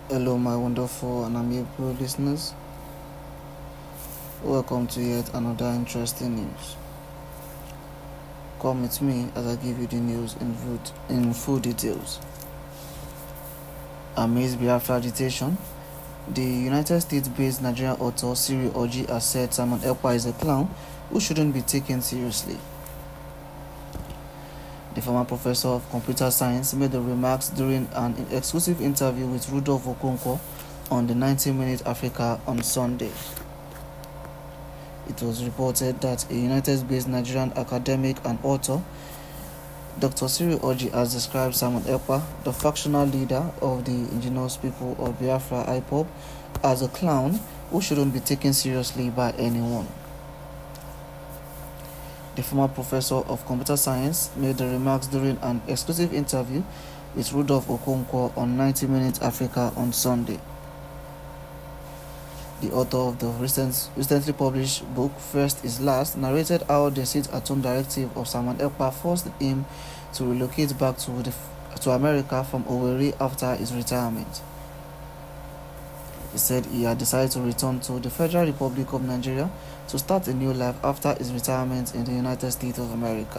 Hello, my wonderful and amiable listeners. Welcome to yet another interesting news. Come with me as I give you the news in full details. Amidst Biafra agitation, the United States-based Nigerian author Siri Orji has said Simon Ekpa is a clown who shouldn't be taken seriously. The former professor of computer science made the remarks during an exclusive interview with Rudolph Okonkwo on the 90-Minute Africa on Sunday. It was reported that a United-based Nigerian academic and author, Dr. Siri Orji, has described Simon Ekpa, the factional leader of the indigenous people of Biafra IPOB, as a clown who shouldn't be taken seriously by anyone. The former professor of computer science made the remarks during an exclusive interview with Rudolph Okonkwo on 90-Minute Africa on Sunday. The author of the recently published book First is Last narrated how the sit-at-home directive of Simon Ekpa forced him to relocate back to America from Owerri after his retirement. He said he had decided to return to the Federal Republic of Nigeria to start a new life after his retirement in the United States of America.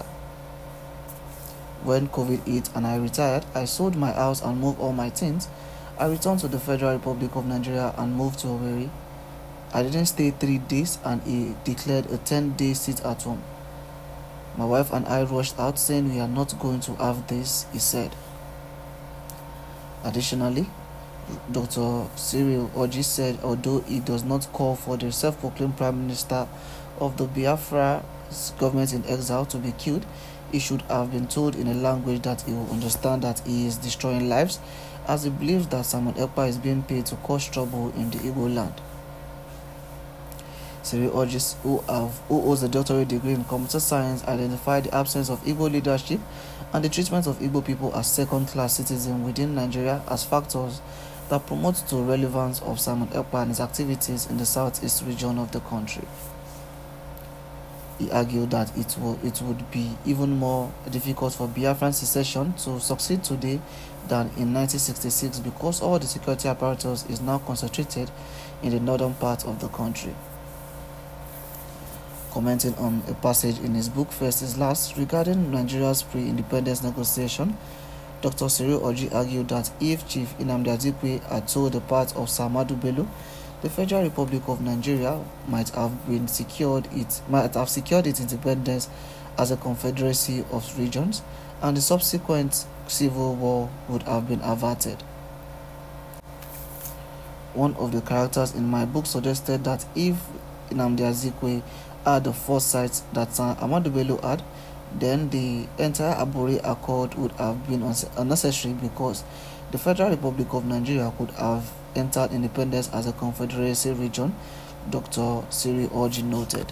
When COVID hit and I retired, I sold my house and moved all my things. I returned to the Federal Republic of Nigeria and moved to Owerri. I didn't stay 3 days and he declared a 10-day sit-at-home. My wife and I rushed out saying we are not going to have this, he said. Additionally, Dr. Siri Orji said although he does not call for the self-proclaimed Prime Minister of the Biafra government in exile to be killed, he should have been told in a language that he will understand that he is destroying lives, as he believes that Simon Ekpa is being paid to cause trouble in the Igbo land. Siri Orji, who holds a doctorate degree in computer science, identified the absence of Igbo leadership and the treatment of Igbo people as second-class citizens within Nigeria as factors that promote the relevance of Simon Ekpa and his activities in the southeast region of the country. He argued that it would be even more difficult for Biafran secession to succeed today than in 1966 because all the security apparatus is now concentrated in the northern part of the country. Commenting on a passage in his book First is Last regarding Nigeria's pre-independence negotiation, Dr. Siri Orji argued that if Chief Nnamdi Azikiwe had told the part of Sir Ahmadu Bello, the Federal Republic of Nigeria might have secured its independence as a confederacy of regions, and the subsequent civil war would have been averted. One of the characters in my book suggested that if Nnamdi Azikiwe had the foresight that Sir Ahmadu Bello had, then the entire Aburi Accord would have been unnecessary because the Federal Republic of Nigeria could have entered independence as a confederacy region, Dr. Siri Orji noted.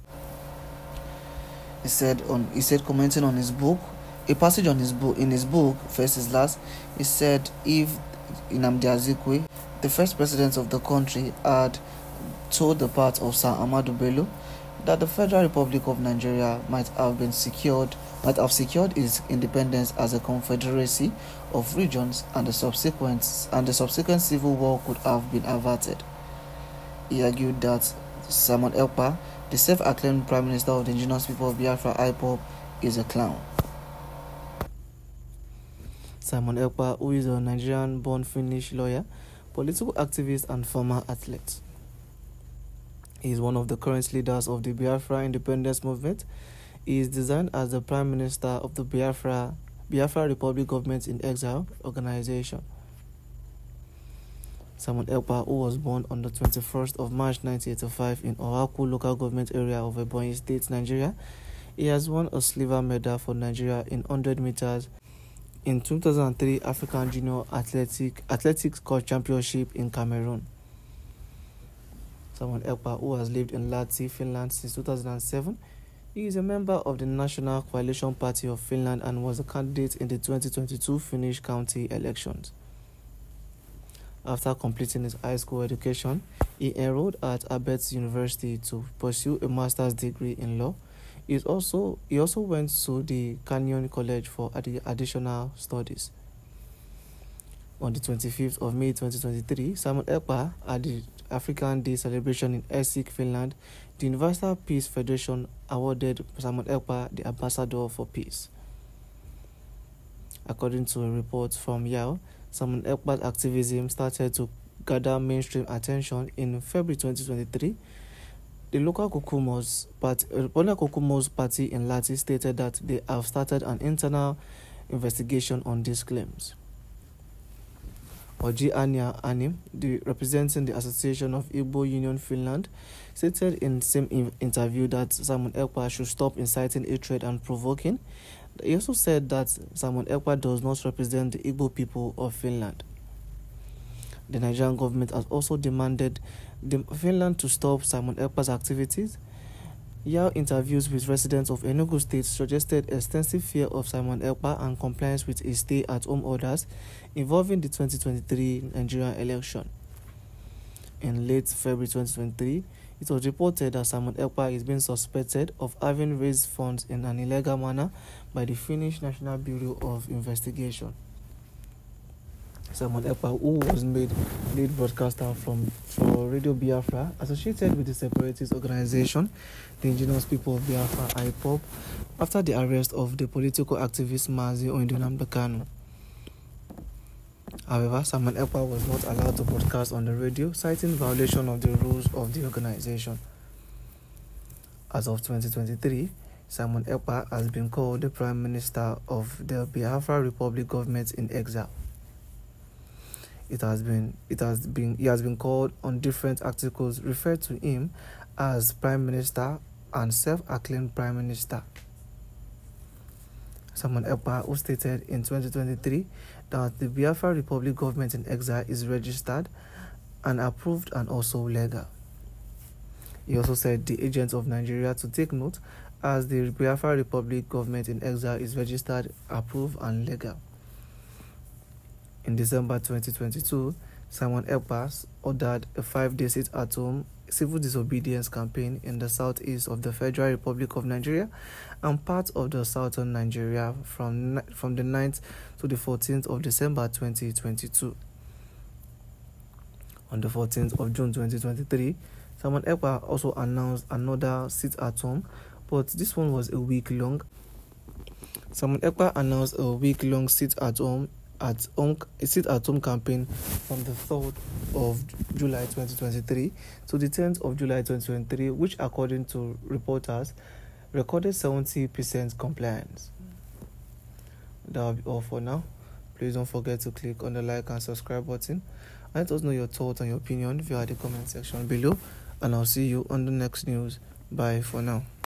He said commenting on his book, a passage in his book, First is Last, he said if Nnamdi Azikiwe, the first president of the country, had told the part of Sir Ahmadu Bello that the Federal Republic of Nigeria might have secured its independence as a confederacy of regions, and the subsequent civil war could have been averted. He argued that Simon Ekpa, the self-acclaimed Prime Minister of the indigenous people of Biafra IPOB, is a clown. Simon Ekpa, who is a Nigerian-born Finnish lawyer, political activist and former athlete. He is one of the current leaders of the Biafra independence movement. He is designed as the Prime Minister of the Biafra Republic Government in Exile organization. Simon Ekpa, who was born on the 21st of March 1985 in Ohaku local government area of Ebonyi State, Nigeria, he has won a silver medal for Nigeria in 100 meters in 2003 African Junior Athletics Championship in Cameroon. Simon Ekpa, who has lived in Lahti, Finland since 2007, he is a member of the National Coalition Party of Finland and was a candidate in the 2022 Finnish county elections. After completing his high school education, he enrolled at Abetz University to pursue a master's degree in law. He also went to the Canyon College for additional studies. On the 25th of May 2023, Simon Ekpa at the African Day celebration in Helsinki, Finland, the Universal Peace Federation awarded Simon Ekpa the Ambassador for Peace. According to a report from YAO, Simon Ekpa's activism started to gather mainstream attention in February 2023. The local Kokumos party in Lati stated that they have started an internal investigation on these claims. Oji Anya Anim, representing the Association of Igbo Union Finland, stated in the same interview that Simon Ekpa should stop inciting hatred and provoking. He also said that Simon Ekpa does not represent the Igbo people of Finland. The Nigerian government has also demanded Finland to stop Simon Ekpa's activities. Yao interviews with residents of Enugu State suggested extensive fear of Simon Ekpa and compliance with his stay-at-home orders involving the 2023 Nigerian election. In late February 2023, it was reported that Simon Ekpa is being suspected of having raised funds in an illegal manner by the Finnish National Bureau of Investigation. Simon Ekpa, who was made lead broadcaster for Radio Biafra, associated with the separatist organization, the Indigenous People of Biafra, IPOB, after the arrest of the political activist Mazi Nnamdi Kanu. However, Simon Ekpa was not allowed to broadcast on the radio, citing violation of the rules of the organization. As of 2023, Simon Ekpa has been called the Prime Minister of the Biafra Republic government in exile. He has been called on different articles referred to him as Prime Minister and self-acclaimed Prime Minister. Simon Ekpa, who stated in 2023 that the Biafra Republic government in exile is registered and approved and also legal. He also said the agents of Nigeria to take note as the Biafra Republic government in exile is registered, approved and legal. In December 2022, Simon Ekpa ordered a 5-day sit-at-home civil disobedience campaign in the southeast of the Federal Republic of Nigeria and parts of the southern Nigeria from the 9th to the 14th of December 2022. On the 14th of June 2023, Simon Ekpa also announced another sit-at-home, but this one was a week long. Simon Ekpa announced a week-long sit-at-home campaign from the 3rd of July 2023 to the 10th of July 2023, which, according to reporters, recorded 70% compliance. That will be all for now. Please don't forget to click on the like and subscribe button. Let us know your thoughts and your opinion via the comment section below, and I'll see you on the next news. Bye for now.